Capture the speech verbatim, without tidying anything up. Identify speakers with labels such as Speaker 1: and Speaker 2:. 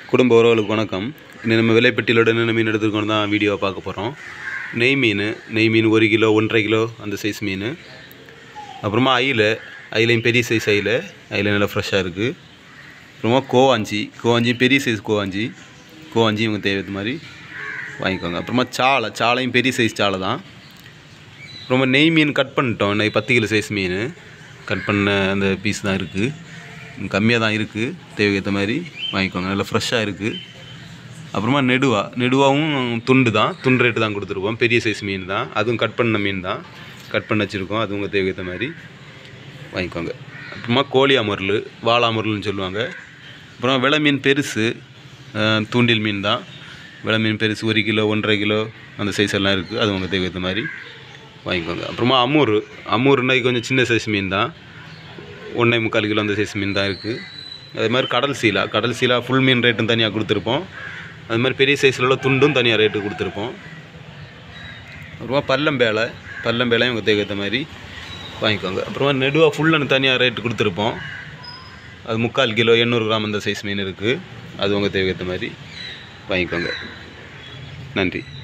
Speaker 1: குடும்ப உறவுகளுக்கு வணக்கம். இன்னும் நம்ம விலைப்பட்டியலோட என்னென்ன மீன் எடுத்துருக்கோம் தான் வீடியோவை பார்க்க போகிறோம். நெய் மீன் நெய் மீன் ஒரு கிலோ ஒன்றரை கிலோ அந்த சைஸ் மீன். அப்புறமா அயில அயிலையும் பெரிய சைஸ் அயில அயில நல்லா ஃப்ரெஷ்ஷாக இருக்குது. அப்புறமா கோவாஞ்சி கோவாஞ்சி பெரிய சைஸ் கோவாஞ்சி கோவாஞ்சி இவங்க தேவையான மாதிரி வாங்கிக்கோங்க. அப்புறமா சாலை சாலையும் பெரிய சைஸ் சாலை தான். அப்புறமா நெய் மீன் கட் பண்ணிட்டோம். நெய் பத்து கிலோ சைஸ் மீன் கட் பண்ண அந்த பீஸ் தான் இருக்குது. கம்மியாக தான் இருக்குது, தேவைக்கேற்ற மாதிரி வாங்கிக்கோங்க. நல்லா ஃப்ரெஷ்ஷாக இருக்குது. அப்புறமா நெடுவா நெடுவாவும் துண்டு தான், துண்டு ரேட்டு தான் கொடுத்துருப்போம். பெரிய சைஸ் மீன் தான், அதுவும் கட் பண்ண மீன் தான், கட் பண்ண வச்சுருக்கோம். அது உங்கள் தேவைக்கேற்ற மாதிரி வாங்கிக்கோங்க. அப்புறமா கோழியா முரல் வாளா முரல்னு சொல்லுவாங்க. அப்புறமா வெலை மீன் பெருசு தூண்டில் மீன் தான். வெலை மீன் பெருசு ஒரு கிலோ ஒன்றரை கிலோ அந்த சைஸ் எல்லாம் இருக்குது. அது உங்கள் தேவைக்கேற்ற மாதிரி வாங்கிக்கோங்க. அப்புறமா அம்மூர் அம்மூர்னா கொஞ்சம் சின்ன சைஸ் மீன் தான், ஒன்றே முக்கால் கிலோ அந்த சைஸ் மீன் தான் இருக்குது. அதே மாதிரி கடல் சீலா கடல் சீலா ஃபுல் மீன் ரேட்டும் தனியாக கொடுத்துருப்போம். அது மாதிரி பெரிய சைஸில் உள்ள துண்டும் தனியாக ரேட்டு கொடுத்துருப்போம். அப்புறமா பல்லம்பேலை பல்லம்பேலையும் உங்கள் தேவைக்கேற்ற மாதிரி வாங்கிக்கோங்க. அப்புறமா நெடுவா ஃபுல்லாக தனியாக ரேட்டு கொடுத்துருப்போம். அது முக்கால் கிலோ எண்ணூறு கிராம் அந்த சைஸ் மீன் இருக்குது. அது உங்கள் தேவைக்கேற்ற மாதிரி வாங்கிக்கோங்க. நன்றி.